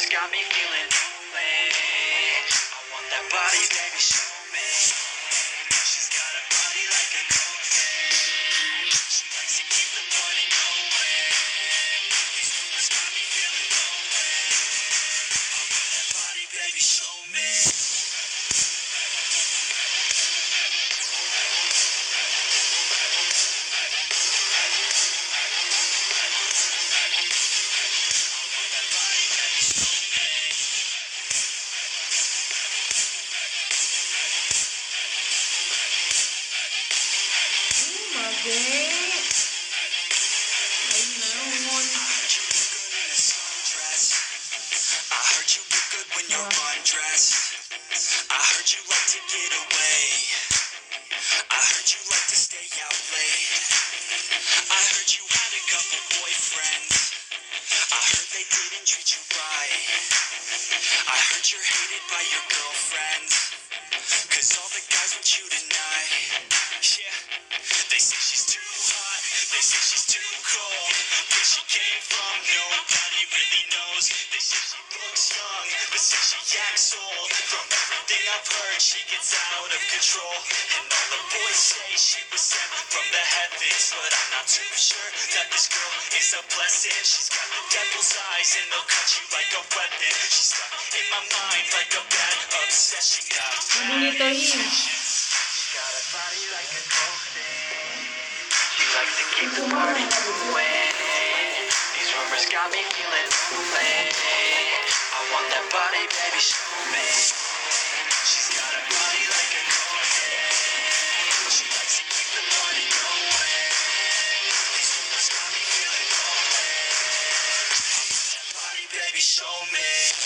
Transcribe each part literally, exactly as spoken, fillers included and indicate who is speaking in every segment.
Speaker 1: got me feeling lonely. I want that body, baby, show me. She's got a body like a coffin. She likes to keep the party going. These rumors got me feeling lonely. I want that body, baby, show me. You're hated by your girlfriends, cause all the guys want you tonight. Yeah, they say she's too hot, they say she's too cold. Where she came from, nobody really knows. They say she looks young, but say she acts old. From everything I've heard, she gets out of control. And all the boys say she was sent from the heavens, but I'm not too sure that this girl is a blessing. She's got the devil's eyes and they'll cut you like a weapon. She's stuck in my mind like a bad obsession. Got she got a body like a coffin. She likes to keep the party going. These rumors got me feeling lonely. I want that body, baby, show me. She's got a body like a coffin. She likes to keep the party going. These rumors got me feeling lonely. I want that body, baby, show me.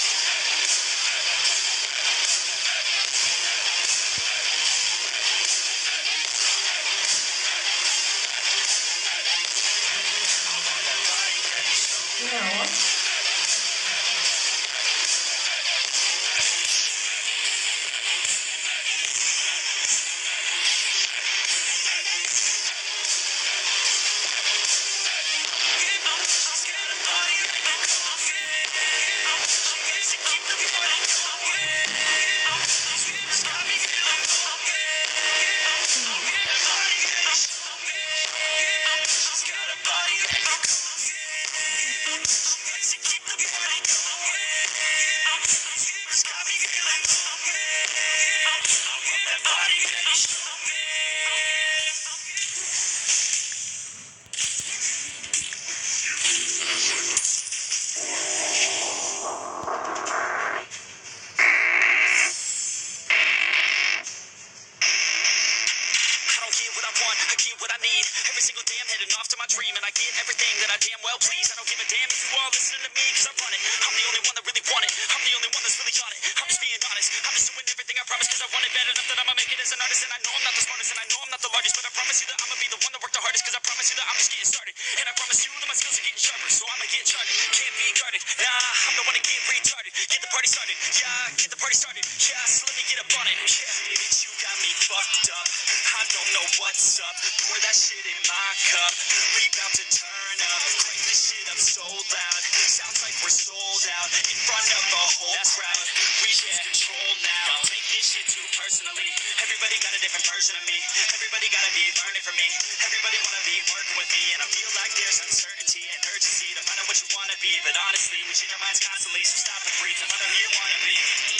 Speaker 1: What's up? Pour that shit in my cup. We bout to turn up. Crank this shit up so loud. Sounds like we're sold out in front of a whole That's crowd. Right. We lose control now. Don't take this shit too personally. Everybody got a different version of me. Everybody gotta be learning from me. Everybody wanna be working with me, and I feel like there's uncertainty and urgency to find out what you wanna be. But honestly, we change our minds constantly, so stop and breathe and find out who you wanna be.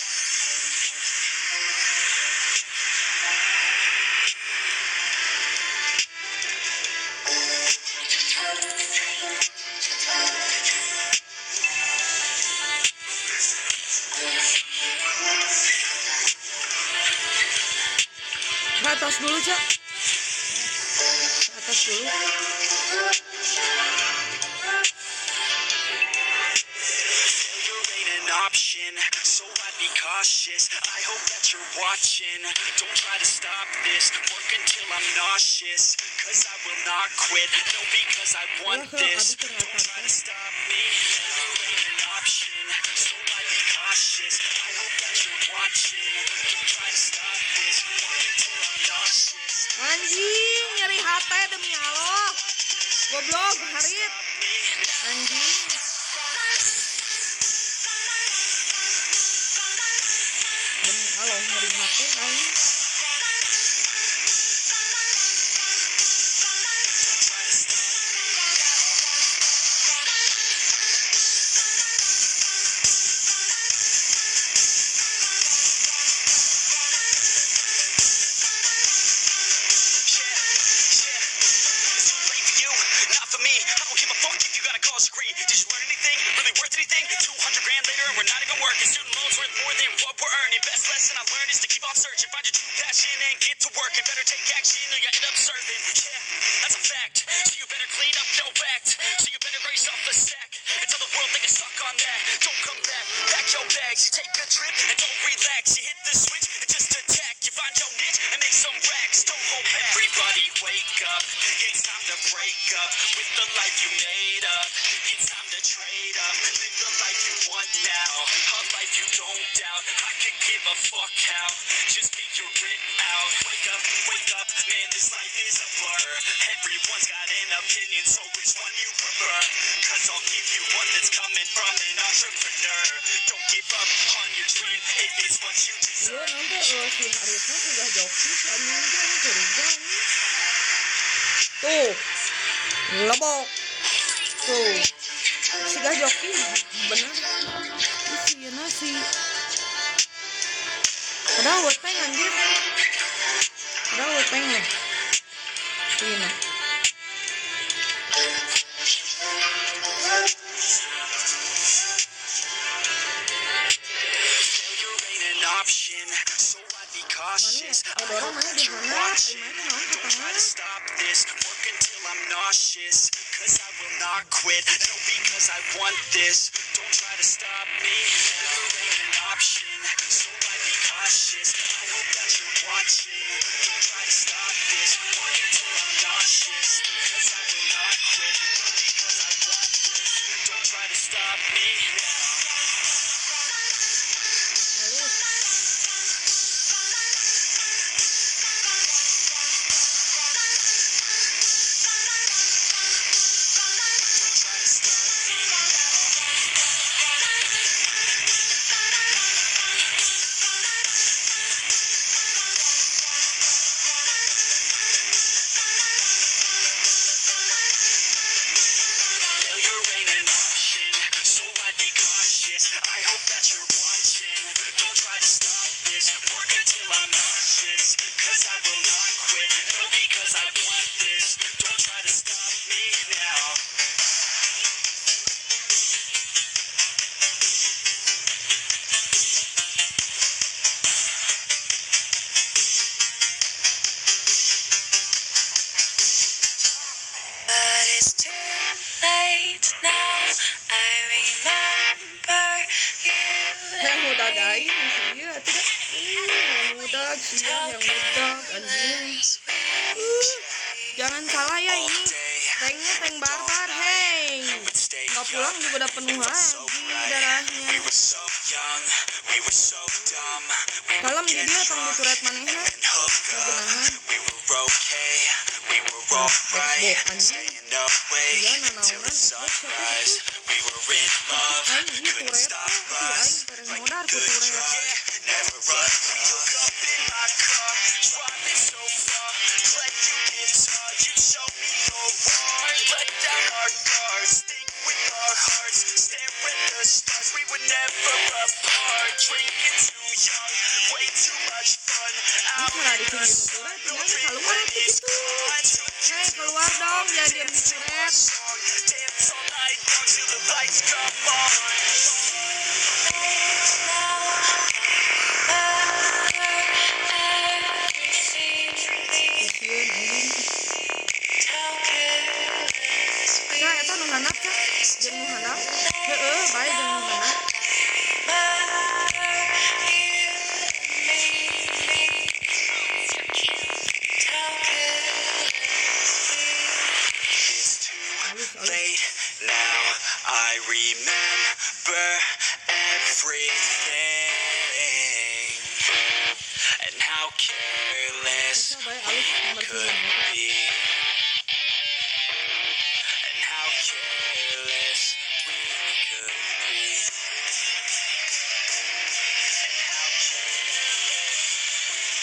Speaker 2: Atas dulu, Cak. Atas dulu.
Speaker 1: Option, so I'd be cautious. I hope that you're watching. Don't try to stop this. Work until I'm nauseous. Cause I will not quit. No, because I want this. Don't try to stop me. Failure ain't an option. So I'd be cautious. I hope that you're watching. Don't try to stop this. Work until I'm nauseous.
Speaker 2: Anjing, nyari H P demi Allah. Goblok, Harit. Anjing. aing.
Speaker 1: Take a trip and don't relax. You hit the switch and just attack. You find your niche and make some racks. Don't hold back. Everybody wake up. It's time to break up with the life you made up. It's time to trade up. Live the life you want now. A life you don't doubt. I could give a fuck how. Just figure it out. Wake up, wake up. Man, this life is a blur. Everyone's got an opinion, so which one you prefer? Cause I'll give you one that's coming from an entrepreneur. Don't give up on your dream. It is what you
Speaker 2: Iya
Speaker 1: deserve.
Speaker 2: nanti uh, si Haritnya sudah joki si Amin kan curiga nih. Tuh, ngebok. Tuh, si gak joki bener. Ini si Yana si. Padahal weteng anjir. Padahal weteng nih. Si Yana.
Speaker 1: Option, so I'd be cautious. I
Speaker 2: Ada orang
Speaker 1: hope
Speaker 2: mana
Speaker 1: that
Speaker 2: di
Speaker 1: you're
Speaker 2: mana?
Speaker 1: watching.
Speaker 2: Mainnya naon
Speaker 1: Don't try
Speaker 2: katanya?
Speaker 1: to stop this. Work until I'm nauseous. Cause I will not quit. No, because I want this. Don't try to stop me. Never ain't an option. So I'd be cautious. I hope that you're watching. Don't try to stop this. Work until I'm nauseous. Cause I will not quit. No, because I want this. Don't try to stop me.
Speaker 2: Halus.
Speaker 1: Failure ain't an option, so I'd be cautious. I hope that you're watching. Don't try to stop this. Work until I'm nauseous. Cause I will not quit. No, because I want this. Don't try to stop me now. But it's too late now. I remember you.
Speaker 2: Yang muda gaing si iya tidak. Ih, yang muda si iya yang muda anjing. Uh, jangan salah ya ini. Tanknya tank barbar, hey. Nggak pulang juga udah penuh lagi darahnya.
Speaker 1: We were so young, we were so dumb. We
Speaker 2: Kalem
Speaker 1: would
Speaker 2: di
Speaker 1: get
Speaker 2: dia tong
Speaker 1: drunk
Speaker 2: dituret manehna.
Speaker 1: and hook up.
Speaker 2: Genahan.
Speaker 1: We were okay, we were alright. Staying awake
Speaker 2: Iya
Speaker 1: till the
Speaker 2: nanaunan.
Speaker 1: sunrise. We were in love,
Speaker 2: Aing ini
Speaker 1: couldn't
Speaker 2: turet
Speaker 1: stop
Speaker 2: tuh
Speaker 1: us.
Speaker 2: aing pereng
Speaker 1: Like
Speaker 2: modar
Speaker 1: a
Speaker 2: ku
Speaker 1: good
Speaker 2: turet.
Speaker 1: drug, never run. We hook up in my car, driving so far. Playing guitar, you show me your heart. Let down our guards, think with our hearts. Stare at the stars, we were never apart. Drinking too young, way too much fun.
Speaker 2: Ini
Speaker 1: Out
Speaker 2: salah
Speaker 1: in
Speaker 2: di
Speaker 1: the
Speaker 2: sini
Speaker 1: sun,
Speaker 2: turet,
Speaker 1: no
Speaker 2: jangan keluar
Speaker 1: regret
Speaker 2: itu
Speaker 1: is
Speaker 2: gitu.
Speaker 1: gone. Took you
Speaker 2: Hei
Speaker 1: too
Speaker 2: keluar dong, jangan diam di
Speaker 1: sing
Speaker 2: turet.
Speaker 1: our song. Dance all night long till the lights come on.
Speaker 2: Kasian anjing. Kak, eta nu handap Kak. Jeung nu handap. Heeh, bae jeung nu handap.
Speaker 1: It's too
Speaker 2: Halus, halus.
Speaker 1: late now. I remember everything and how careless
Speaker 2: Eta bae halus nomor
Speaker 1: could
Speaker 2: sembilan.
Speaker 1: be, and how careless we could be, and how careless we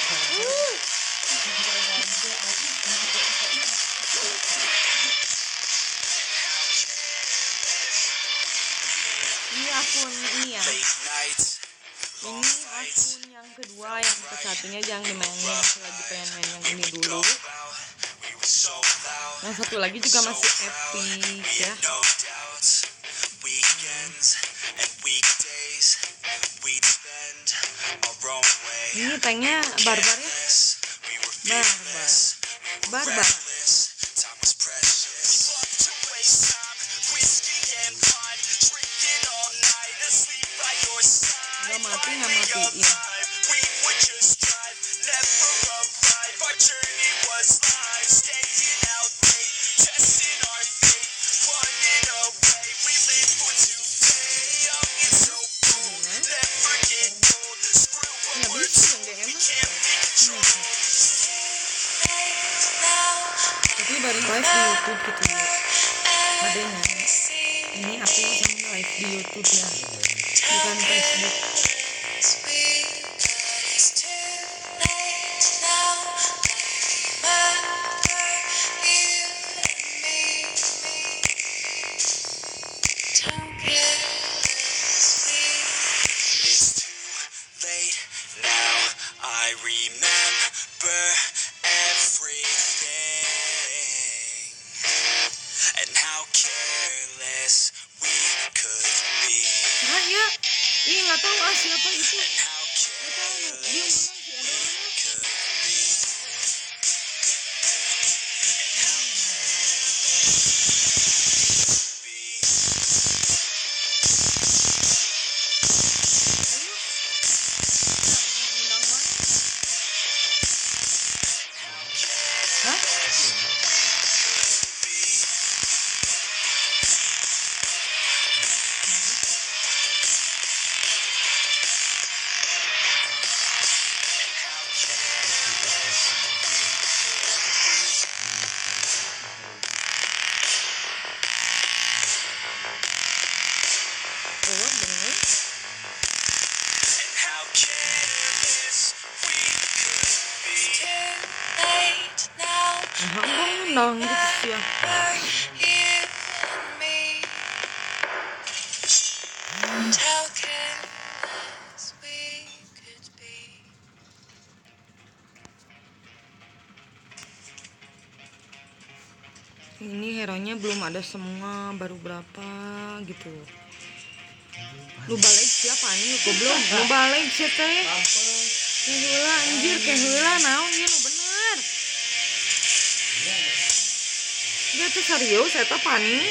Speaker 2: Uh. Ini akun ini ya. Ini akun yang kedua, yang ke satunya jangan dimainin, aku lagi pengen main yang ini dulu. Yang satu lagi juga masih epic ya. Ini tanknya barbar ya. Barbar. Barbar. Nggak mati, nggak matiin. Tapi baru live di YouTube gitu ya. Ada yang nanya, ini aku sama live di YouTube ya, bukan Facebook. Saya, ih nggak tahu ah siapa itu. Nggak tahu, dia menang sih ada orangnya. Hah? Oh, bener. Nah, gue menang gitu sih ya. Ini hero-nya belum ada semua, baru berapa gitu. Lu balik siapa nih? Goblok, lu balik sih teh. Kehula anjir, kehula naon ieu nu bener. Dia tuh serius eta panik.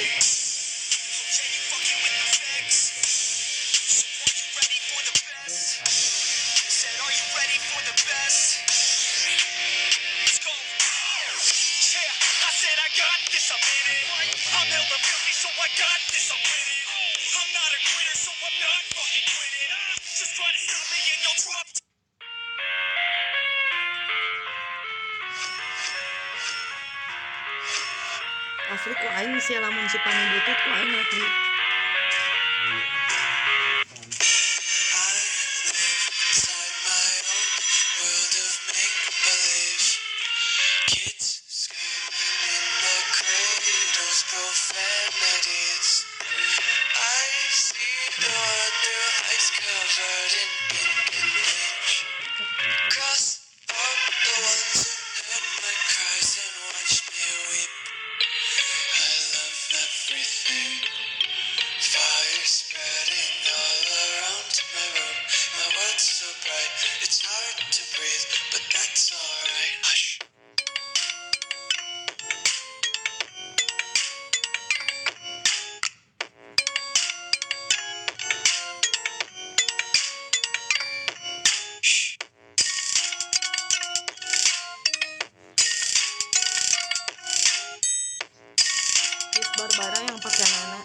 Speaker 2: Asli kok aing sih lamun si pani butut kok aing lagi. Barbara yang pakai nenek.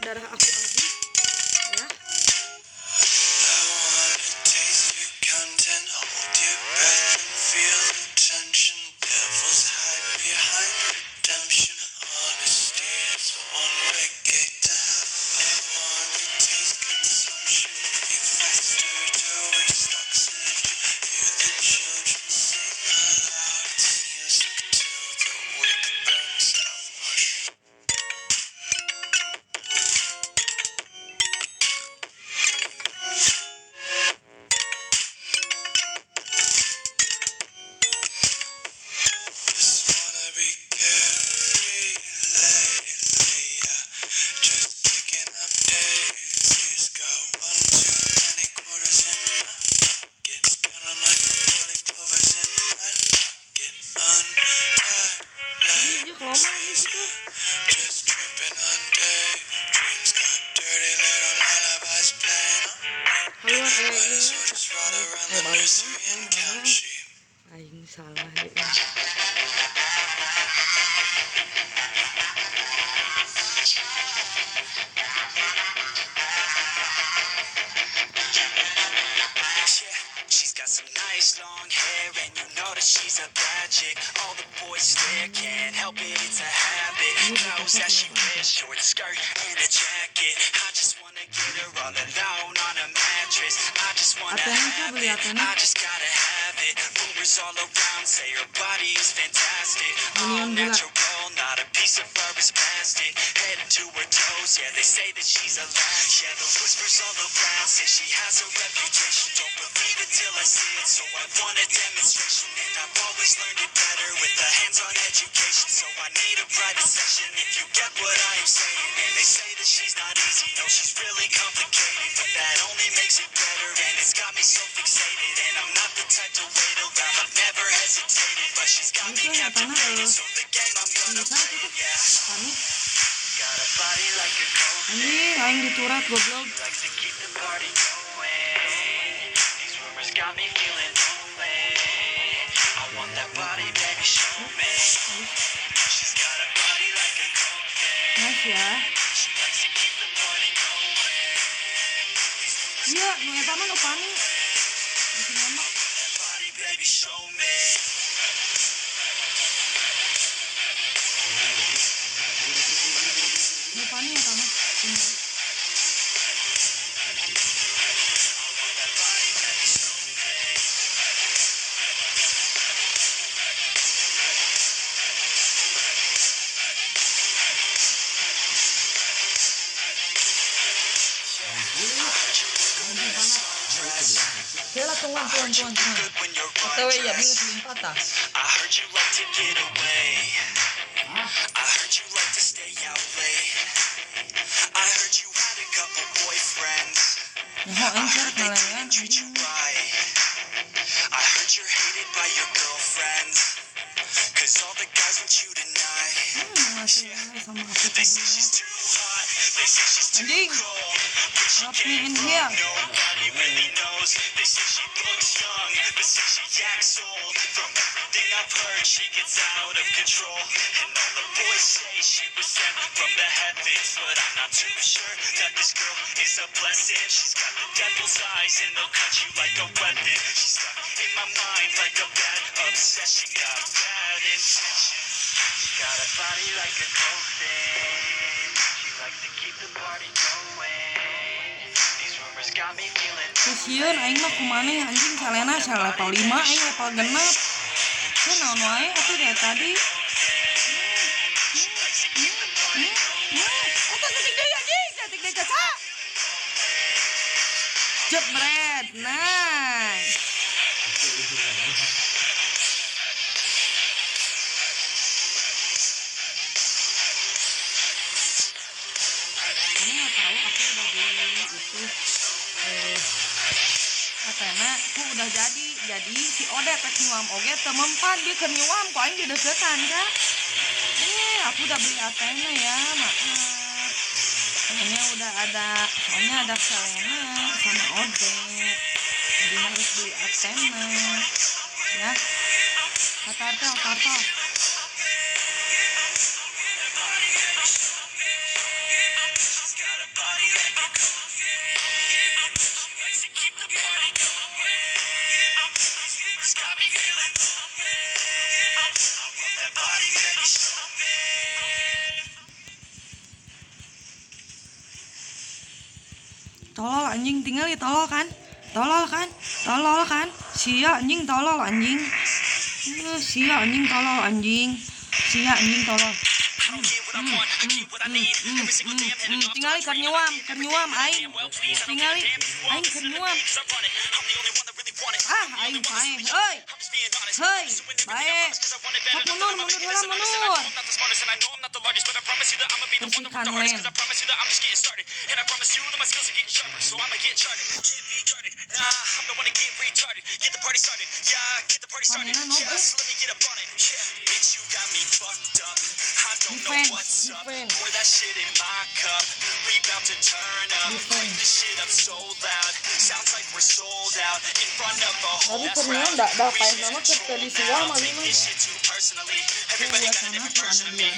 Speaker 2: darah aku habis ya. Aing salah deh.
Speaker 1: She's got some nice long hair, and you know that she's a bad chick. All the boys stare, can't help it, it's a habit. Knows that she wears short skirt and a jacket. I just wanna get her all alone on a mattress. I just wanna have it, I just gotta have it. Rumors all around say her body is fantastic. All natural, not a piece of fur is plastic. Head to her toes, yeah, they say that she's a latch. Yeah, the whispers all around say she has a reputation. Don't believe it till I see it, so I want a demonstration. And I've always learned it better with a hands-on education. So I need a private session if you get what I am saying. And they say that she's not easy, no, she's really complicated. But that only makes it better, and it's got me so fixated. And I'm not the type to wait around, I've never hesitated. But she's got me captivated, so the game I'm gonna play it, yeah. Got a body like a coke.
Speaker 2: Anjing, aing diturat goblok.
Speaker 1: Likes to keep the party going. These rumors got me feeling lonely. I want that body, baby, show me. She's got a body like a coke.
Speaker 2: Nice ya.
Speaker 1: She likes to keep the party going.
Speaker 2: Iya, nu eta mah nu pani. Geus nembak.
Speaker 1: That body, baby, show me.
Speaker 2: Nu pani eta mah. Kela tungguan tuan tuan tuan. Otw ya bingung selimpat ah.
Speaker 1: I heard you like to get away. I heard you like to stay out late. I heard you had a couple boyfriends.
Speaker 2: Nyaho aing cerek
Speaker 1: They
Speaker 2: ngalean.
Speaker 1: didn't treat you right. I heard you're hated by your girlfriends. Cause all the guys want you tonight.
Speaker 2: Hmm, masih sama aku
Speaker 1: They say
Speaker 2: tadi.
Speaker 1: she's too hot. They say she's too
Speaker 2: Anjing.
Speaker 1: cold. Where she
Speaker 2: Drop me
Speaker 1: came
Speaker 2: in
Speaker 1: from,
Speaker 2: here.
Speaker 1: nobody really knows. They say she looks young, but say she acts old. From everything I've heard, she gets out of control. And all the boys say she was sent from the heavens, but I'm not too sure that this girl is a blessing. She's got the devil's eyes, and they'll cut you like a weapon. She's stuck in my mind like a bad obsession. Got bad intentions. She got a body like a coke thing. She likes to keep the party going. These rumors got me feeling.
Speaker 2: Sieun aing mah kumaneh anjing salena sal level lima aing level genep. Teu naon wae atuh dari tadi. Eta ketik deui anjing, ketik deui kaca. Jebret. Nice. Kamu nggak tahu aku udah beli itu eh katanya aku udah jadi jadi si Ode tek nyuam oge teu mempan dia keur nyuam kok aing di deketan kan. Eh aku udah beli Athena ya, maaf. Soalnya udah ada, soalnya ada Selena sama Ode. Jadi harus beli Athena. Ya. Katartel, kartel.
Speaker 1: She's got a
Speaker 2: anjing tinggal ya tolol kan? Tolol kan? Tolol kan? Sia anjing tolol anjing. Eh, Sia anjing tolol anjing. Sia anjing tolol. Hmm, hmm, hmm, hmm, hmm, hmm, hmm. Tingali keur nyuam, keur nyuam aing. Tingali aing keur nyuam. Ah, aing pae. Heuy. Heuy, bae. Sok mundur, mundur heula mundur. Bersihkan lem. Panina no, eh. Defense, defense. Tapi pernah enggak dapat nama kita di suam lagi mah. Buat sana tuh anu dia.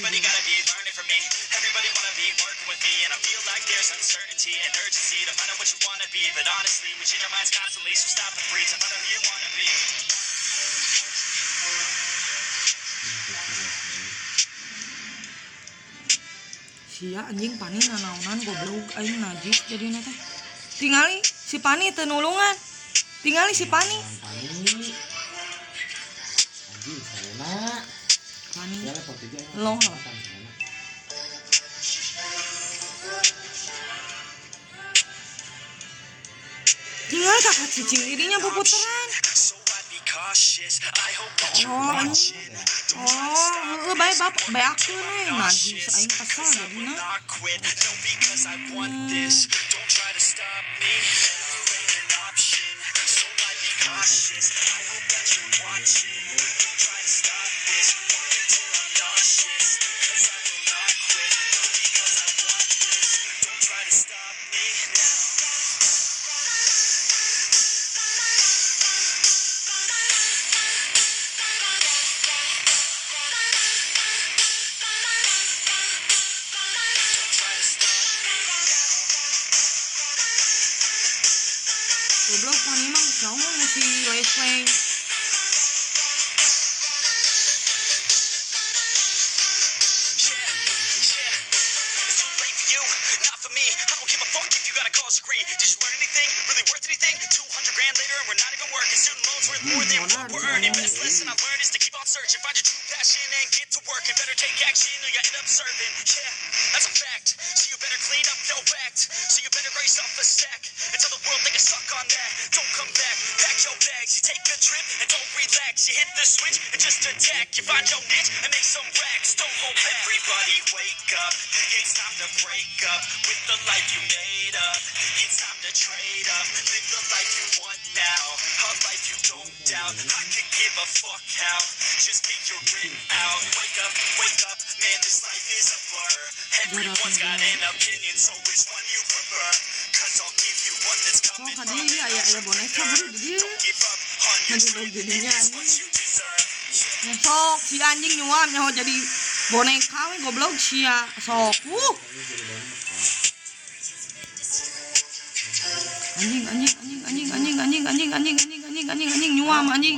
Speaker 2: Sia anjing Pani nanaunan goblok aing najis jadina teh. Tingali si Pani teu nulungan. Tingali si Pani.
Speaker 3: Anjing salena.
Speaker 2: Pani.
Speaker 3: Ya level tiga.
Speaker 2: Long. Tingali kakak cicing dirinya puputeran. Oh, anjing. Oh, bae bab beakeun we najis aing kesel jadina. Hmm. Goblok Pani mah kamu mesti leseng.
Speaker 1: Everybody wake up, it's time to break up with the life you made up. It's time to trade up, live the life you want now, a life you don't doubt. I could give a fuck how, just figure it out. Wake up, wake up, man, this life is a blur. Everyone's got an opinion, so which one you prefer? Cause I'll give you one that's coming from the
Speaker 2: Dia aya aya boneka baru dia.
Speaker 1: Don't give up on your
Speaker 2: Ngeduduk
Speaker 1: dream,
Speaker 2: jadinya
Speaker 1: it's
Speaker 2: anjing.
Speaker 1: what you deserve.
Speaker 2: Sok si anjing nyuam nyaho jadi boneka we goblok sia sok. Uh. Anjing anjing anjing anjing anjing anjing anjing anjing anjing anjing anjing nyuam anjing.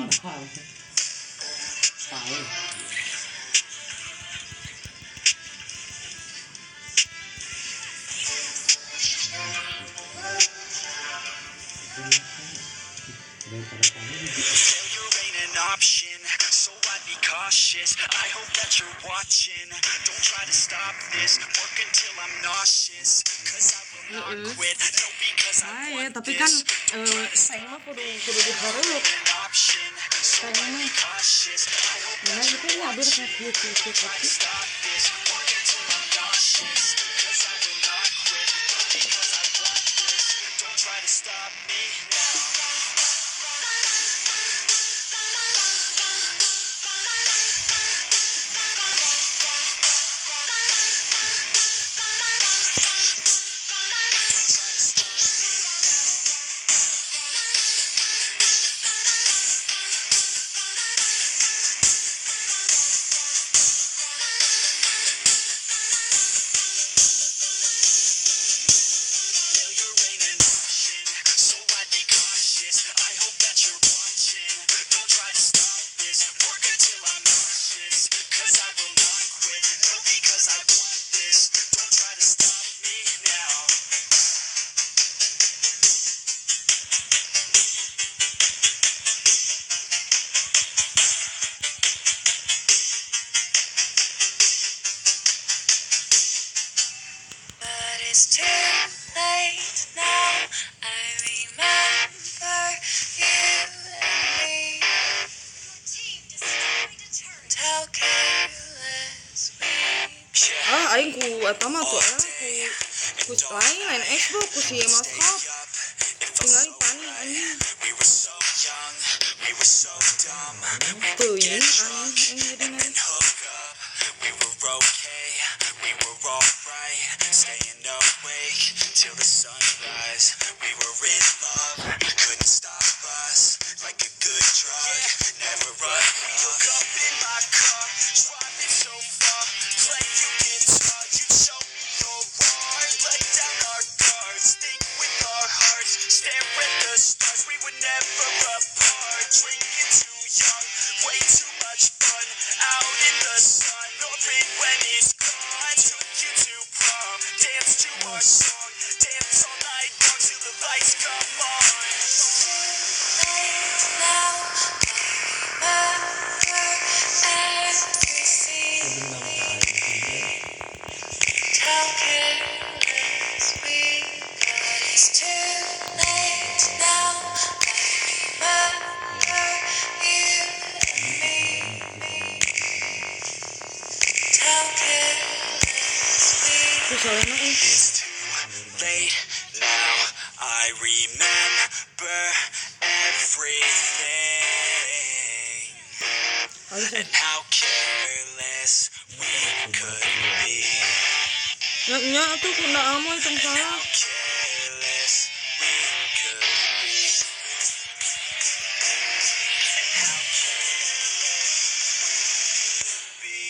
Speaker 1: Failure ain't an option, so I'd be cautious. I hope that you're watching. Don't try to stop this. Work until I'm nauseous. Cause I will not quit. No, because I
Speaker 2: Ay,
Speaker 1: want
Speaker 2: tapi kan
Speaker 1: this.
Speaker 2: eh saya mah kudu kudu dihareup.
Speaker 1: An option, so
Speaker 2: Saya
Speaker 1: I'd be
Speaker 2: mah
Speaker 1: cautious. I hope
Speaker 2: nah itu ya hadir ka kieu kieu kieu
Speaker 1: try to stop this. Work until I'm nauseous. Cause I will not quit. Because I want this. Don't try to stop me now.
Speaker 2: eta mah tuh eh ku ku lain lain Xbox ku si Moskop tinggal pani anjing tuh ini anjing yang jadi nanti
Speaker 1: Staying awake till the sunrise. We were in love, couldn't stop us. Like a good drug, never run. We hook up in my car, driving so far. Play you guitar, you show me your heart. Let down our guards, think with our hearts. Stare at the stars, we were never apart. Drinking too young, way too much fun. Out in the sun, open when it's gone. Took you to prom, dance to our song. Dance all night long till the lights come on.
Speaker 2: soalnya eh
Speaker 1: It's too late now. I remember everything and how careless we could be.
Speaker 2: nya nya tuh kena amoy tong salah
Speaker 1: Careless we could be. And how careless we could be.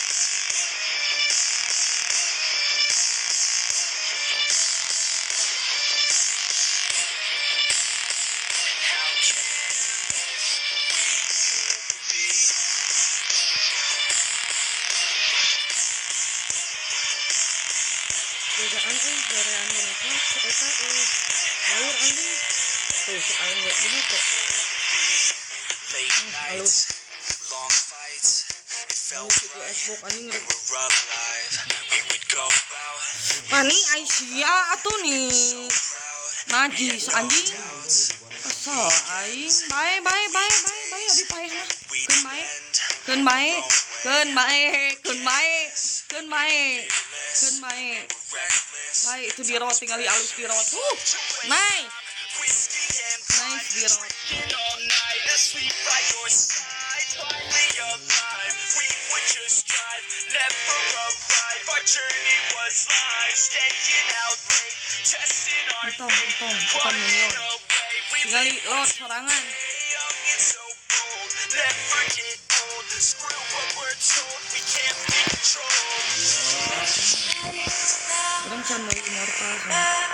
Speaker 2: Jagaan eh gorean boneka eta eh ngawur anjing tuh si aing gak bener kok
Speaker 1: Late nights, long fights, it felt
Speaker 2: itu
Speaker 1: right.
Speaker 2: Xbox anjing
Speaker 1: We
Speaker 2: ngerek
Speaker 1: were alive, we would go out,
Speaker 2: pani Aisyah atuh nih
Speaker 1: proud.
Speaker 2: najis anjing asal aing bae bae bae bae bae abi paeh mah
Speaker 1: We'd
Speaker 2: keun bae
Speaker 1: spend
Speaker 2: keun bae keun bae keun bae keun bae keun bae
Speaker 1: reckless.
Speaker 2: bae itu di rot tinggal alus di rot uh naik
Speaker 1: Whiskey and
Speaker 2: naik di rot
Speaker 1: drinking all night, asleep by your side. Finally alive, we would just drive, never arrive. Our journey was live, staying out late, testing our
Speaker 2: entong entong bukan minion
Speaker 1: away. We
Speaker 2: tinggal di rot sorangan
Speaker 1: young and so bold, never get old. Screw what we're told, we can't be controlled.
Speaker 2: orang can mau immortal kan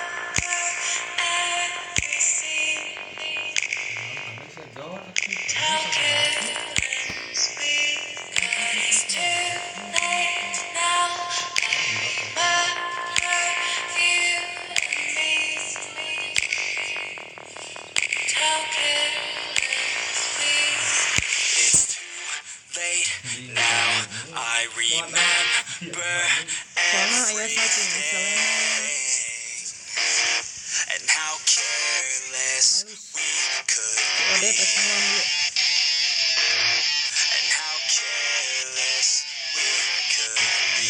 Speaker 1: It's too late now. I remember
Speaker 2: soalnya ayah satu misalnya
Speaker 1: and how careless we could
Speaker 2: ada tes malam dulu
Speaker 1: and how careless we could be.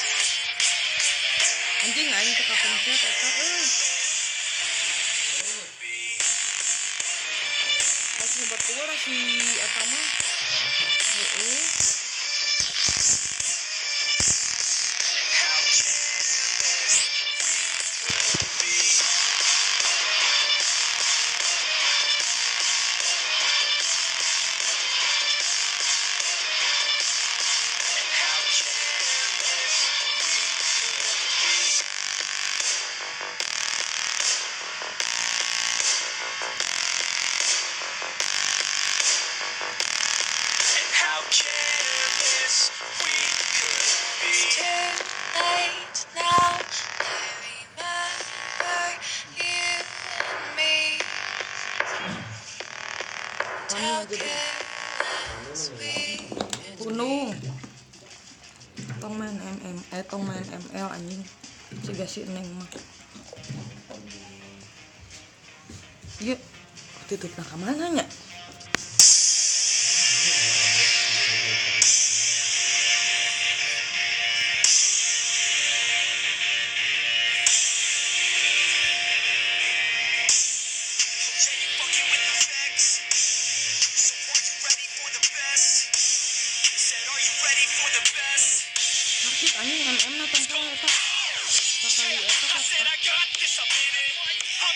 Speaker 2: anjing aing teka pencet eta euy pas nyebat keluar si eta mah heeh
Speaker 1: How careless we could be. And how careless we could be. And how careless we could be.
Speaker 2: Pani jadi gunung tong main M M eh tong main M L anjing ciga si neng mah iya tutup nak mana nya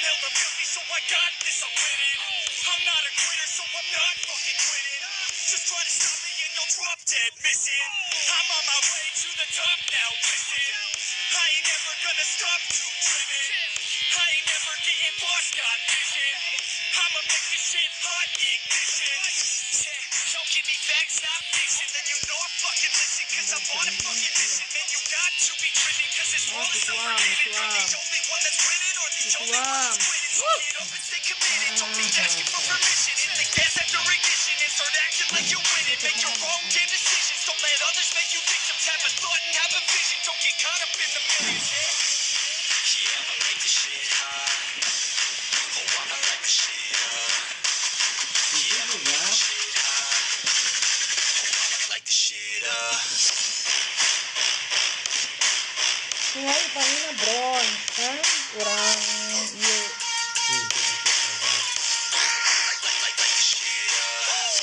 Speaker 1: inhale the filthy, so I got this, I'm with it. I'm not a quitter, so I'm not fucking quitting. Just try to stop me and you'll drop dead missing. I'm on my way to the top now, listen. I ain't never gonna stop too driven. I ain't never getting lost, got vision. I'ma make this shit hot, ignition. Yeah, don't give me facts, not fiction. Then you know I fucking listen, cause I'm on a fucking mission. Man, you got to be driven, cause this
Speaker 2: Oh,
Speaker 1: world is
Speaker 2: dituang,
Speaker 1: unforgiving. You're the
Speaker 2: dituang.
Speaker 1: only one that's winning, or the only one
Speaker 2: Dituang.
Speaker 1: that's quitting. So get up and stay committed. Don't be asking for permission. Hit the gas after ignition and start acting like you're winning. Make your own damn decisions. Don't let others make you victims. Have a thought and have a vision. Don't get caught up in the millions. Yeah, yeah, I'ma make this shit hot. Oh, I'ma light the shit up. Yeah, I'ma make this shit hot. Oh, I'ma light the shit up.
Speaker 2: Why panina bronze? Kan? Kurang iya.
Speaker 1: Light, light, light, light the shit up.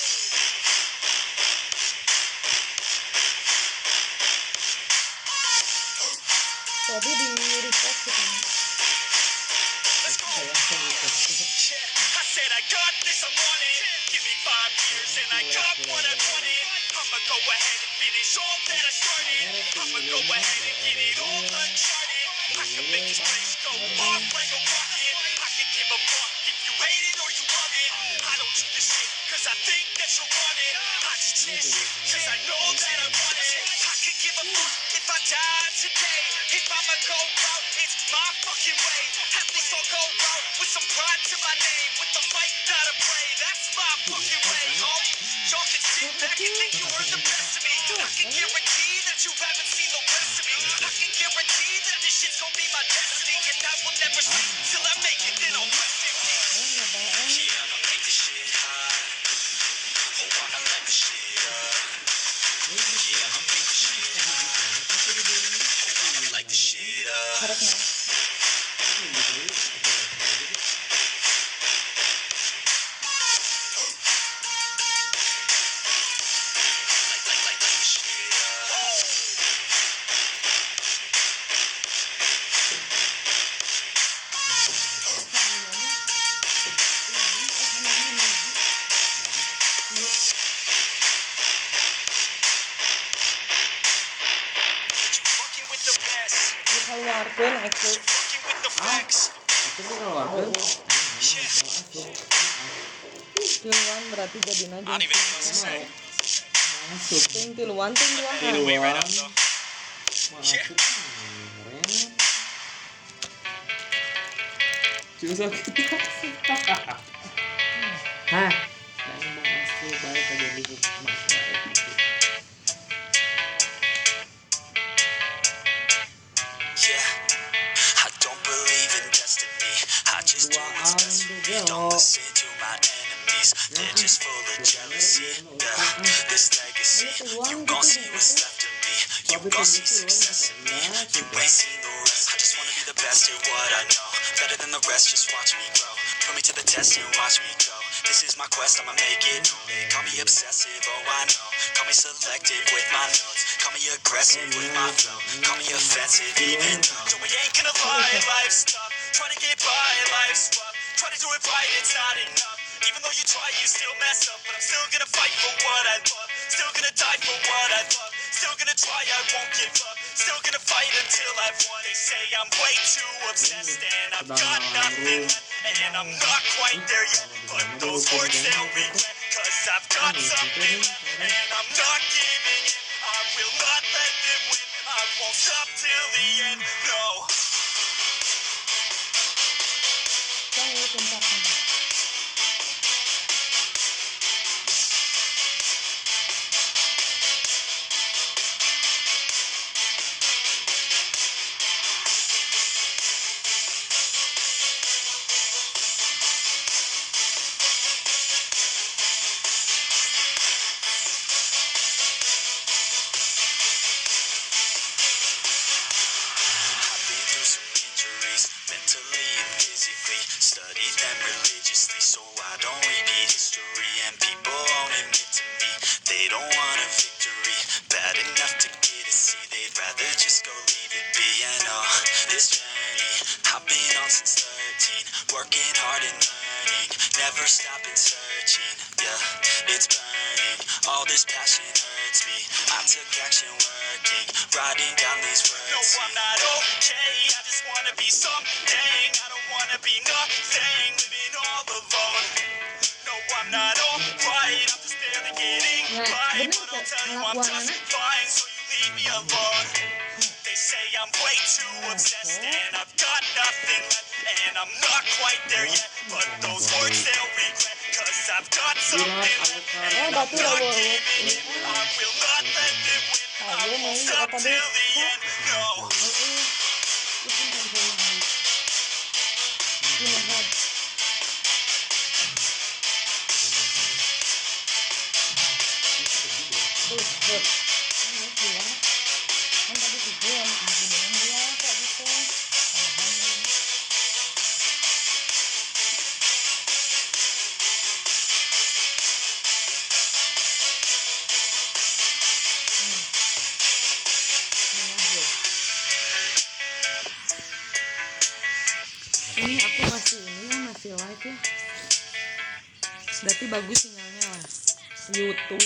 Speaker 2: Tadi di repost kan.
Speaker 1: Let's go. Yeah, I said I got this, I'm on it. Give me five years and I got what I wanted. I'ma go ahead and finish all that I started. I'ma go ahead and get it all uncharted. I can make this place go off like a rocket. I can give a fuck if you hate it or you love it. I don't do this shit cause I think that you want it. I just do this shit cause I know that I want it. I could give a fuck if I die today. If I'ma go out, it's my fucking way. At least I'll go out with some pride to my name. With the fight, not a play. That's my fucking way, oh. Y'all can sit back and think you are the best of me. I can guarantee that you haven't seen the rest of me. I can guarantee that this shit's gonna be my destiny. And I will never sleep till I make it, then I'll rest in peace. Yeah, I'ma make this shit hot. Oh, I'ma light the shit up. Yeah, I'ma make this shit hot. Oh, I'ma light the shit up.
Speaker 2: Harap na.
Speaker 1: Light, light, light, light the shit up. You fucking with the best.
Speaker 2: Di keluarkan aku.
Speaker 1: You fucking with the facts.
Speaker 3: Itu tuh kalau aku
Speaker 1: Yeah.
Speaker 2: Tiluan berarti jadi
Speaker 1: I
Speaker 2: aja.
Speaker 1: don't even know what to say.
Speaker 3: masuk
Speaker 2: Ting tiluan ting dua
Speaker 1: Either
Speaker 2: kan.
Speaker 1: way, right up though.
Speaker 3: masuk keren susah kita hah dan mau masuk balik aja dulu masalah itu
Speaker 1: Yeah. I don't believe in destiny. I just do what's best for me. Don't listen to my enemies. They're just full of jealousy. Yeah. This legacy, you gon' see what's left of me. You gon' see success in me. You ain't seen the rest. I just wanna be the best at what I know. Better than the rest, just watch me grow. Put me to the test and watch me go. This is my quest, I'ma make it known. They call me obsessive, oh I know. Call me selective with my notes. Call me aggressive with my flow. Call me offensive even though. So we ain't gonna lie, life's tough. Try to get by, life's rough. Try to do it right, it's not enough. Even though you try, you still mess up. But I'm still gonna fight for what I love. Still gonna die for what I love. Still gonna try, I won't give up. Still gonna fight until I've won. They say I'm way too obsessed and I've got nothing left. And I'm not quite there yet. But those words they'll regret. Cause I've got something left. And I'm not giving in. I will not let them win. I won't stop till the end. No.
Speaker 2: Saya tentang
Speaker 1: I've been through some injuries, mentally and physically. Studied them working hard and learning, never stopping searching. Yeah, it's burning. All this passion hurts me. I took action working, writing down these words. No, I'm not okay. I just wanna be something. I don't wanna be nothing, living all alone. No, I'm not alright. I'm just barely getting by. But I'll tell you I'm just fine, so you leave me alone. They say I'm way too obsessed and I've got nothing left, and I'm not quite there yet, but those words they'll regret, cause I've got something left and I'm not giving in. I will not let them win. I won't stop till the end. No.
Speaker 2: Ini aku masih ini ya, masih live ya. Berarti bagus sinyalnya lah. YouTube.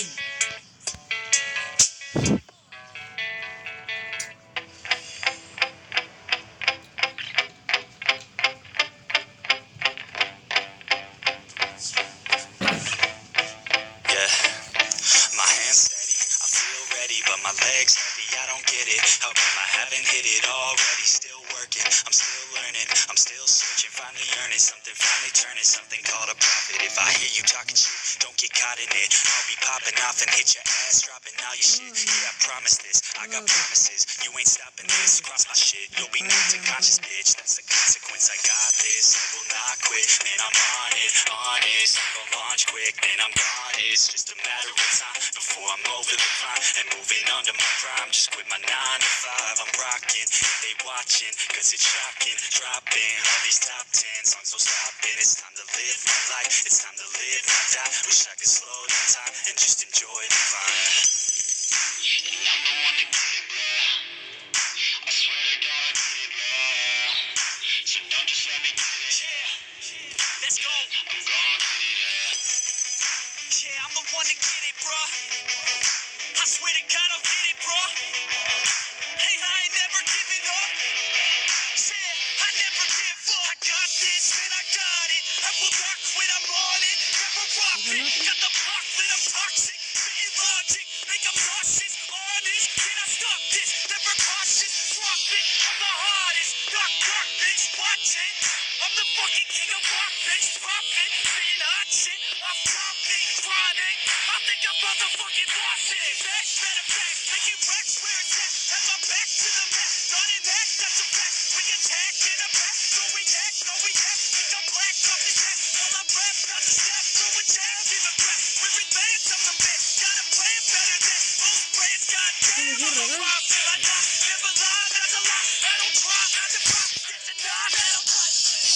Speaker 1: Yeah, my hands steady, I feel ready, but my legs heavy, I don't get it. How come I haven't hit it already? Still working, I'm still learning, I'm still searching, finally earning something, finally turning something called a profit. If I hear you talking shit, don't get caught in it. I'll be popping off and hit your ass, dropping all your shit. Yeah, I promise this, I got promises, you ain't stopping this. Cross my shit, you'll be knocked unconscious, bitch. That's the consequence, I got this, I will not quit. Man, I'm on it, honest, I'm gonna launch quick, then I'm gone. It's just a matter of time before I'm over the climb and moving under my prime. Just quit my nine to five, I'm rocking, they watching, cause it's shocking. Dropping all these top ten songs, so stop it. It's time to live my life, it's time to live and die. Wish I could slow down time and just enjoy the fire. I'm the one to get it, bro. I swear to God I get it, bro. So don't just let me get it. Yeah, let's go. I'm gonna get it, yeah. Yeah, I'm the one to get it, bro. I swear to God I'll get it, bro. Hey, I ain't never giving up. Yeah, I never give up. I got this, man, I got it. I will not quit, I'm on it. Never rock it. Got the block lit, I'm toxic. Spitting logic, make 'em nauseous. Honest, can I stop this? Never cautious, swap it. I'm the hardest. Knock, knock, bitch, watch it. I'm the fucking king of rock, bitch. Pop it, spitting hot shit. Off topic, chronic. I think I'm motherfucking lost it. Back, better back, making racks where it's at. Have my back to the mat. Not in that, that's a fact. We attack in a back, so we act, no we act. Think I'm black, off the set. While I rap, not the step. Throw a jab, leave a crack. We're advanced, I'm the man. Got a plan better than most brands. Goddamn, I'm a rob till I die. Never lie, that's a lie. I don't try, I defy. It's a nine, I don't cut.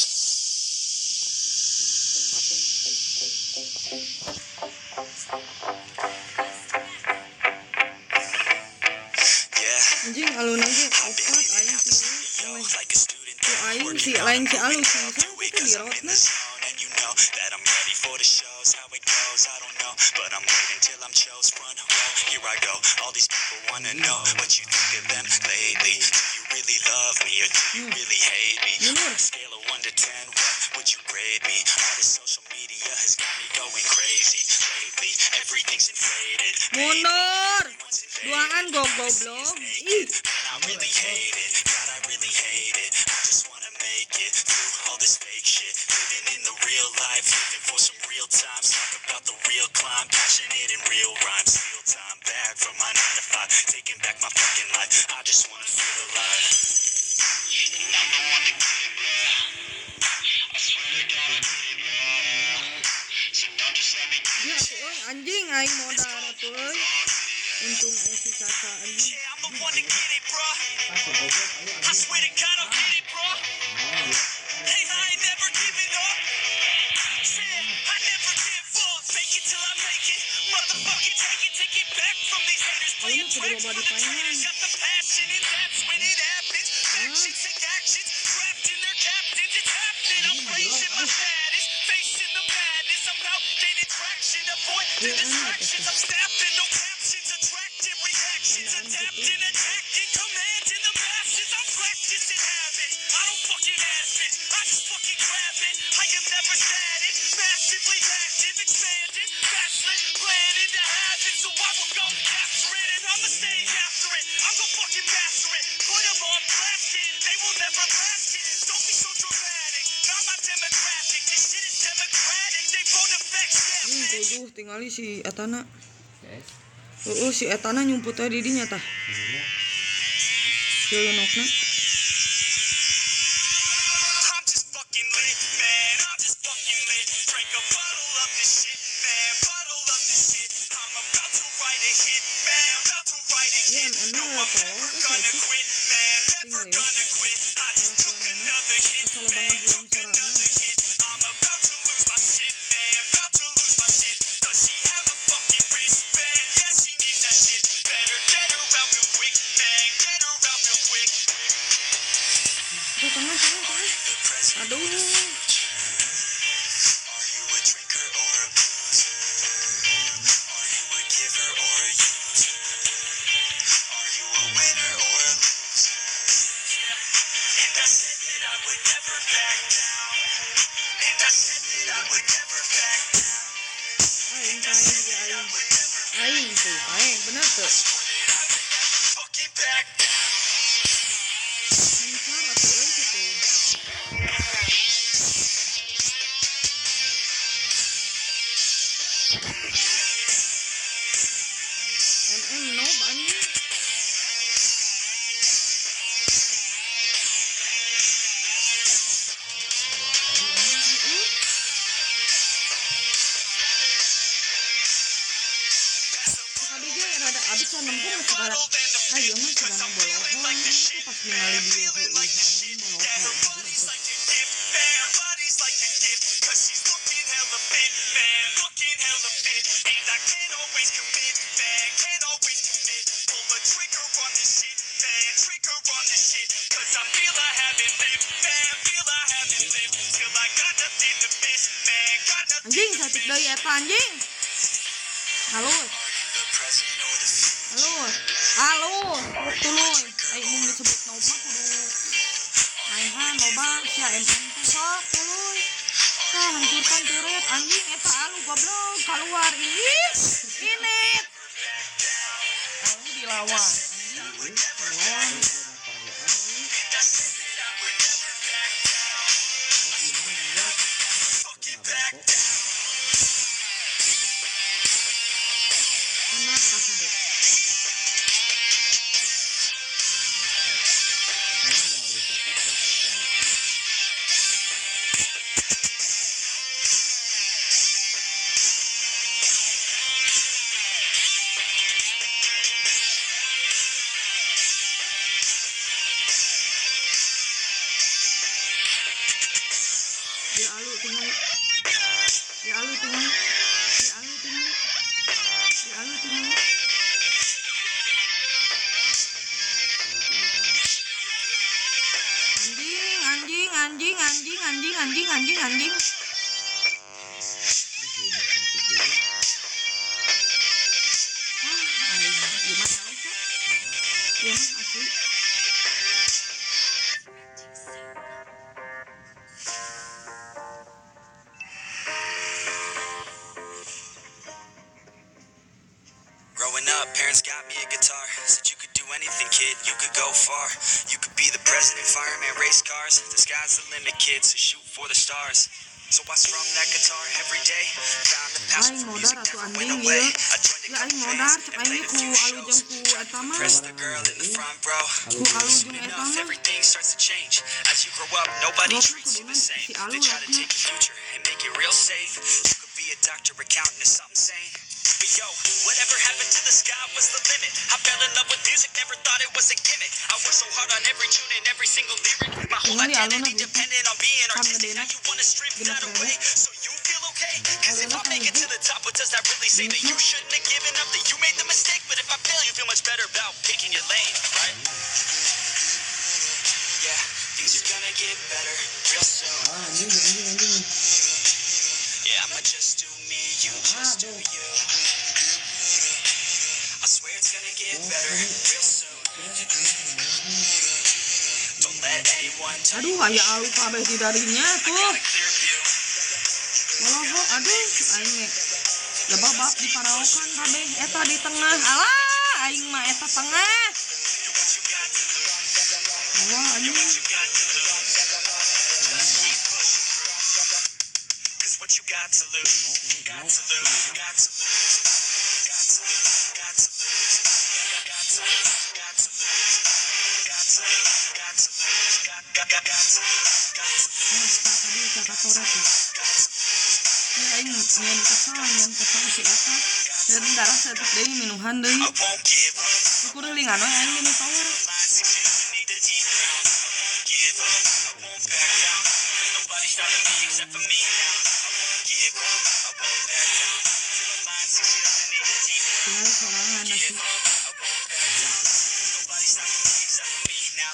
Speaker 1: Yeah.
Speaker 2: Anjing alun aja
Speaker 1: I've been
Speaker 2: opat
Speaker 1: in and
Speaker 2: aing
Speaker 1: out the
Speaker 2: sih.
Speaker 1: studio like a student.
Speaker 2: Si aing si
Speaker 1: Working
Speaker 2: lain
Speaker 1: on
Speaker 2: si
Speaker 1: a
Speaker 2: alun
Speaker 1: movie
Speaker 2: sih.
Speaker 1: now,
Speaker 2: Sama
Speaker 1: do it
Speaker 2: kan di
Speaker 1: 'cause I'm in
Speaker 2: rotna.
Speaker 1: the zone, and you know that I'm ready for the shows. How it goes, I don't know, but I'm waiting till I'm chose. Front row, here I go. All these people wanna know what you think of them lately. Do you really love me or do you really hate me? On a scale of one to ten, what would you grade me? All this social media has got me going crazy lately. Everything's inflated.
Speaker 2: Mundur.
Speaker 1: Everyone's invaded.
Speaker 2: Duaan go goblok. Ih.
Speaker 1: Man, I really hate it. God, I really hate it. I just wanna make it through all this fake shit. Living in the real life, looking for some real times. Talk about the real climb, passionate in real rhymes. Steal time back from my nine to five, taking back my fucking life. I just wanna feel alive. And I'm the one to get it, bro. I swear to God I get it, bro. So don't just let me get
Speaker 2: Ya
Speaker 1: it.
Speaker 2: tuh euy, anjing aing modal atuh euy. Untung aing si Sasa anjing.
Speaker 1: Yeah, I'm the one to get it, bro. I swear to God I'll get it, bro. Hey, I ain't never giving up. Yeah, I never give up. Fake it till I make it. Motherfucking take it, take it back from these haters. Playing
Speaker 2: Aing
Speaker 1: tricks
Speaker 2: coba
Speaker 1: for the
Speaker 2: dipaingan.
Speaker 1: traitors. Got the passion and that's when it happens. Actions take actions. Trapped in their captains. It's happening. I'm raising my
Speaker 2: Dia anu apa sih?
Speaker 1: I'm snapping, no captions, attracting reactions, adapting, attacking, commanding the masses. I'm practicing habits. I don't fucking ask it, I just fucking grab it. I am never static, massively active, expanding, backslid, planning to have it. So I will go capture it, and I'ma stay after it. I'm gonna fucking master it, put them on blasting. They will never last it. Don't be so dramatic, not my demographic. This shit is democratic, they phone effects, yeah.
Speaker 2: Hmm, tujuh tinggali si Etana.
Speaker 3: Guys,
Speaker 2: Oh, si Etana nyumput teh di dinya tah.
Speaker 3: dulunya
Speaker 2: Si Leunokna.
Speaker 1: I'm just fucking lit, man. I'm just fucking lit. Drink a bottle of this shit, man. Bottle of this shit. I'm about to write a hit, man. About to write a
Speaker 2: Iya,
Speaker 1: hit.
Speaker 2: emang
Speaker 1: No, I'm
Speaker 2: apa?
Speaker 1: never
Speaker 2: Itu
Speaker 1: gonna
Speaker 2: sih.
Speaker 1: quit, man. Never
Speaker 2: Tinggal ya.
Speaker 1: gonna quit. I just took another hit,
Speaker 2: Asal
Speaker 1: man.
Speaker 2: banget belum
Speaker 1: Took
Speaker 2: sorangan.
Speaker 1: another hit. I'm about to lose my shit, man. About to lose my shit. Does she have a fucking wristband? Yeah, she needs that shit. Better get her out real quick, man. Get her out real quick.
Speaker 2: Oh, tengah, tengah, tengah.
Speaker 1: The president.
Speaker 2: Aduh.
Speaker 1: Are you a drinker or a boozer? Are you a giver or a user? Are you a winner or a loser? Yeah. And I said that I would never back down. And I said that I would never back down.
Speaker 2: Aing, aing, aing. Aing tuh, aing, bener tuh.
Speaker 1: Fucking back down.
Speaker 2: Lancar atuh euy kitu. M M noob anjing. Tadi dia rada abis kan nempung segala. Ayo mah segala bolohon itu pas ningali dia tuh. Ih, anjing bolohon gitu.
Speaker 1: Body's like a gift, cause she's looking hella fit, man. Looking hella fit, and I can't always commit, man. Can't always commit. Pull the trigger on this shit, man. Trigger on this shit, cause I feel I haven't lived, man. Feel I haven't lived till I got nothing to miss, man. Got nothing
Speaker 2: Anjing,
Speaker 1: to
Speaker 2: satik
Speaker 1: miss.
Speaker 2: deui eta anjing. Halo,
Speaker 1: Are you the present or the future?
Speaker 2: halo. Halo, tuluy. Aing mun disebut noob mah kudu maihan loba sia M M teh sok tuluy. Tah hancurkan turret anjing eta alu goblok keluar ini. Ini. Alu dilawan anjing. Lawan. Enak kasih. Ya alu tinggal. Ya alu tinggal. Ya alu tinggal. Ya alu tinggal. Anjing, anjing, anjing, anjing, anjing, anjing, anjing, anjing. Ah, aing gimana sih? Ya mah asli.
Speaker 1: Growing up, parents got me a guitar. Said you could do anything, kid, you could go far. You could be the president, fireman, race cars. The sky's the limit, kid, so shoot for the stars. So I strum that guitar every day. Found the passion
Speaker 2: Aing
Speaker 1: for
Speaker 2: modar
Speaker 1: music
Speaker 2: atuh
Speaker 1: never
Speaker 2: anjing
Speaker 1: went away.
Speaker 2: ieu.
Speaker 1: I joined a
Speaker 2: Ya aing
Speaker 1: couple
Speaker 2: modar
Speaker 1: bands
Speaker 2: cek
Speaker 1: and
Speaker 2: aing
Speaker 1: played a
Speaker 2: ku
Speaker 1: few
Speaker 2: alu
Speaker 1: shows.
Speaker 2: jeung ku eta mah.
Speaker 1: Press the girl in the front row.
Speaker 2: Ku alu
Speaker 1: Soon
Speaker 2: jeung eta
Speaker 1: enough,
Speaker 2: mah.
Speaker 1: everything starts to change. As you grow up, nobody
Speaker 2: Gua
Speaker 1: treats you
Speaker 2: kudu
Speaker 1: the same.
Speaker 2: si alu
Speaker 1: They try to
Speaker 2: laknya.
Speaker 1: take your future and make it real safe. You could be a doctor, accountant, or something sane. But yo, whatever happened to the sky was the limit. I fell in love with music, never thought it was a gimmick. I worked so hard on every tune and every single lyric. My whole
Speaker 2: Tinggal di aluna
Speaker 1: identity
Speaker 2: bisa.
Speaker 1: depended on being
Speaker 2: Kan
Speaker 1: artistic.
Speaker 2: ngedena.
Speaker 1: Now you wanna strip
Speaker 2: Genep
Speaker 1: that
Speaker 2: ribu.
Speaker 1: away so you feel okay. Cause if
Speaker 2: Aluna
Speaker 1: I
Speaker 2: kan
Speaker 1: make it to
Speaker 2: ribu.
Speaker 1: the top, what does that really say? That you shouldn't have given up, that you made the mistake. But if I fail, you feel much better about picking your lane, right? Yeah, things are gonna get better real soon.
Speaker 3: Ah, anjing, anjing, anjing.
Speaker 1: Yeah, I'ma just do me, you just do you. everyone, tell
Speaker 2: Aduh,
Speaker 1: you what you
Speaker 2: aya
Speaker 1: should
Speaker 2: alu
Speaker 1: do.
Speaker 2: kabeh di darinya
Speaker 1: I
Speaker 2: tuh.
Speaker 1: got a clear view.
Speaker 2: Walau aduh aing ge lebab diparaokan kabeh eta di tengah. Alah, aing mah eta tengah. Allah anjing.
Speaker 1: Cause what you got to lose, got to lose, got to lose, got to lose, got to lose, got to lose, got to lose, got to lose, got to lose, got got got got to lose, got to lose.
Speaker 2: Mas tak tadi kakak toret tuh. Ya aing nyen kesal nyen kesal si eta. Dan darah setek deui minuhan deui.
Speaker 1: I won't give up.
Speaker 2: Ukur lingan we aing dinu tower.
Speaker 1: Lines exist beneath the deep ground. I won't give up. I won't back down. Nobody's stopping me except for me now. I won't give up. I won't back down. Lines exist beneath the deep ground.
Speaker 2: Tinggal sorangan da si.
Speaker 1: I won't back down. Nobody's stopping me except for me now.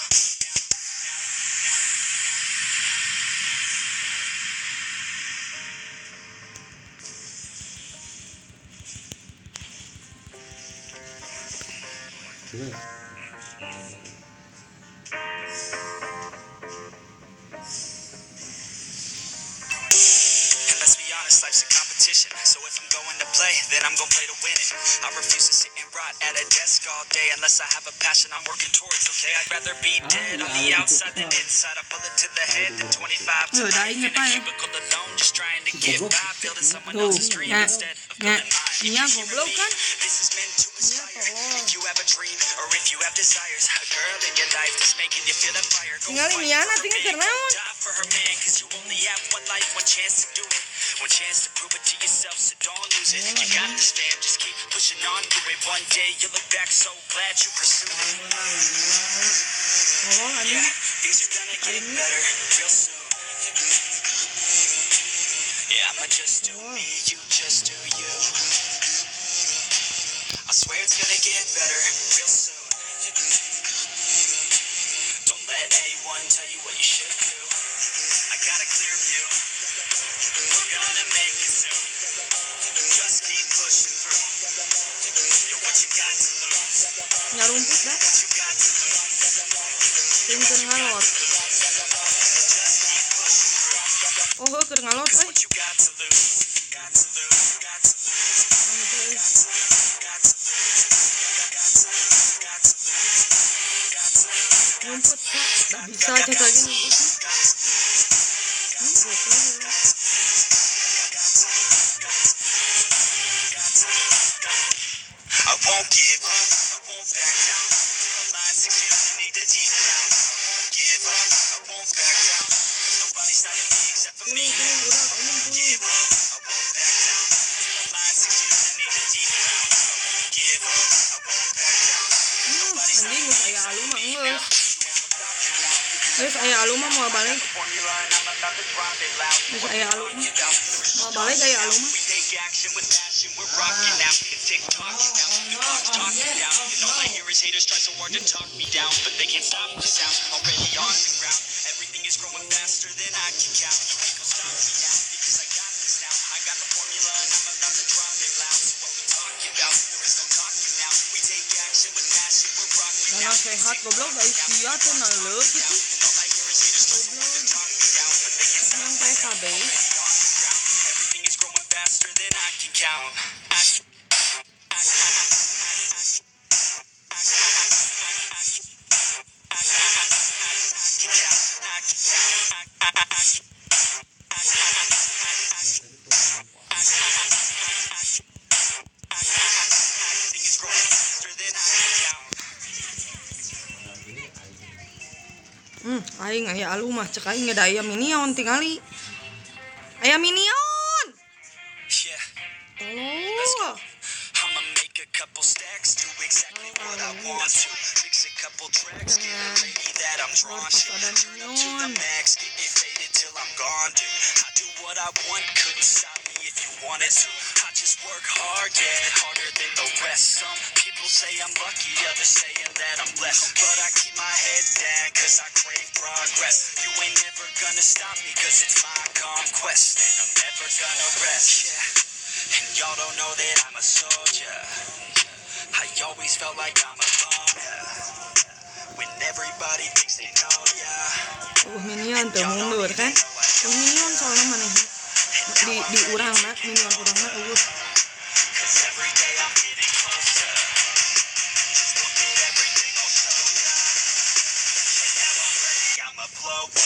Speaker 3: Coba.
Speaker 1: And let's be honest, life's a competition. So if I'm going to play, then I'm gonna play to win it. I refuse to sit and rot at a desk all day unless I have a passion I'm working towards, okay? I'd rather be dead on the outside than inside. A bullet to the head than twenty-five to
Speaker 2: Tuh, dah
Speaker 1: life in
Speaker 2: inget
Speaker 1: a
Speaker 2: pa ya.
Speaker 1: cubicle alone, just trying to get by, building someone
Speaker 2: Tuh,
Speaker 1: else's dream
Speaker 2: nya,
Speaker 1: instead of
Speaker 2: nya,
Speaker 1: building mine.
Speaker 2: nya goblok kan?
Speaker 1: This is meant to inspire.
Speaker 2: tolong.
Speaker 1: If you have a dream or if you have desires, a girl in your life that's making you feel that fire. Go
Speaker 2: Tinggal
Speaker 1: fight
Speaker 2: ini anak
Speaker 1: for her
Speaker 2: tinggal
Speaker 1: man, go
Speaker 2: kernaon.
Speaker 1: die for her man, 'cause you only have one life, one chance to do it, one chance to prove it to yourself, so don't lose it. You gotta understand, just keep pushing on through it. One day you look back so glad you pursued it.
Speaker 2: Tolong anjing.
Speaker 1: Yeah, things are gonna get better real soon. Yeah, I'ma just do me, you just do you. I swear it's gonna get better real soon. Don't let anyone tell you what you should do. I got a clear view. We're gonna make it soon. Just keep pushing through. You're what you got to lose.
Speaker 2: Nya rumput dah.
Speaker 1: What you got to lose.
Speaker 2: Ting keur ngalor.
Speaker 1: Just keep pushing through.
Speaker 2: Oh, heuh keur ngalor euy.
Speaker 1: What you got to lose. Got to lose. Got to lose. Got to lose. Got to lose. Got to lose. Got to lose. Got to lose.
Speaker 2: Rumput kak. Dah bisa cek lagi rumput. Rumput lagi.
Speaker 1: I won't give up, I won't back down. Lines exist beneath the deep ground. I won't give up, I won't back down. Nobody's stopping me except for me now. I won't give up, I won't back down. Lines exist beneath the deep ground. I won't give up, I won't back down. Nobody's
Speaker 2: Anjing
Speaker 1: stopping
Speaker 2: geus
Speaker 1: me
Speaker 2: aya
Speaker 1: except
Speaker 2: alu
Speaker 1: for
Speaker 2: mah
Speaker 1: me
Speaker 2: geus.
Speaker 1: now.
Speaker 2: Geus aya alu mah moal balik.
Speaker 1: Formula and I'm about to drop it loud.
Speaker 2: Geus aya alu mah. Moal balik aya alu mah.
Speaker 1: We take action with passion, we're rocking now. TikTok now, the clock's talking down. And all I hear is haters try so hard to talk me down, but they can't stop the sound. Already on the ground, everything is growing faster than I can count. You ain't gonna stop me now, because I got this now. I got the formula and I'm about to drop it loud. So what we talking about? There is no talking now. We take action with passion, we're rocking now.
Speaker 2: Dana sehat goblok da isia teh naleuk kitu.
Speaker 1: And all I hear is haters try so hard to talk me down, but they can't stop
Speaker 2: Yang
Speaker 1: me
Speaker 2: P K B.
Speaker 1: on the ground. Everything is growing faster than I can count. I
Speaker 2: Hmm, aing aya alu mah cek aing ada aya minion tingali. Aya minion.
Speaker 1: Yeah,
Speaker 2: Tolong.
Speaker 1: I'ma make a couple stacks, do exactly what I want to. Mix a couple tracks, get a lady that I'm drawn to. Turn up to the max, get me faded till I'm gone, dude. I do what I want, couldn't stop me if you wanted to. I just work hard, yeah, harder than the rest. Some people say I'm lucky, others saying that I'm blessed. But I keep my head down, cause I crave progress. You ain't never gonna stop me, cause it's my conquest. And I'm never gonna rest, yeah. And y'all don't know that I'm a soldier. I always felt like I'm a loner. when everybody thinks they know ya.
Speaker 2: Uh minion tuh mundur kan. Uh minion soalnya mana di di urang nak minion urang nak uh.
Speaker 1: Cause every day I'm getting closer. Just look at everything I'll show ya. And now I'm ready, I'ma blow up.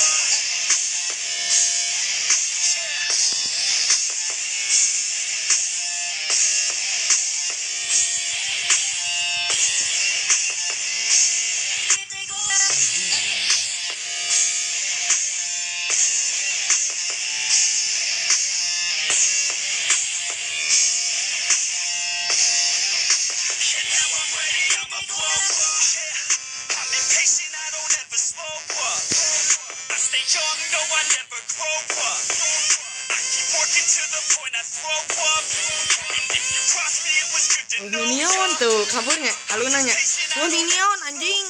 Speaker 2: Oh, minion tuh kabur nggak? Alunanya. Oh minion anjing.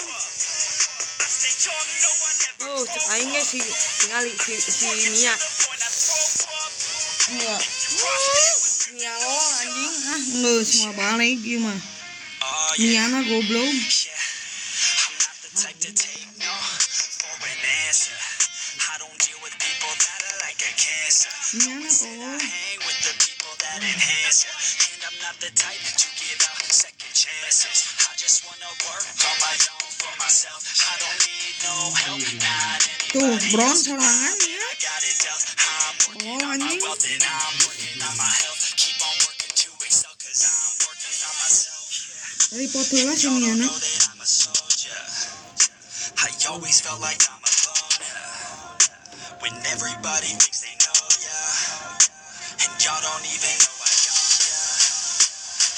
Speaker 2: Oh cek aing guys si tinggali si si Nia. Nia. Nia lo anjing ah nggak semua balik gimana? Nia na goblok. Nia na ko.
Speaker 1: The type to give out second chances. I just wanna work on my own for myself. I don't need no help, not anybody.
Speaker 2: Tuh, bron serangan ya.
Speaker 1: I got it dealt. I'm working
Speaker 2: Oh,
Speaker 1: on my
Speaker 2: anjing.
Speaker 1: wealth and I'm working on my health. Keep on working to excel, cause I'm working on myself.
Speaker 2: Dari potola si
Speaker 1: Y'all
Speaker 2: Nia
Speaker 1: don't
Speaker 2: na.
Speaker 1: know that I'm a soldier. I always felt like I'm a loner when everybody thinks